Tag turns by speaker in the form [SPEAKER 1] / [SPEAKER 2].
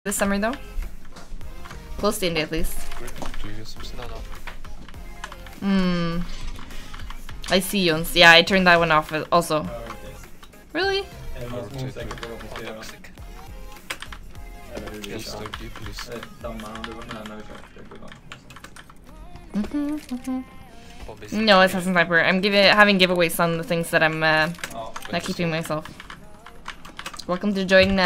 [SPEAKER 1] this summer though. Close to India at least. I see Jons. Yeah, I turned that one off also. Really? No, Assassin Sniper. I'm having giveaways on the things that I'm not keeping myself. Welcome to join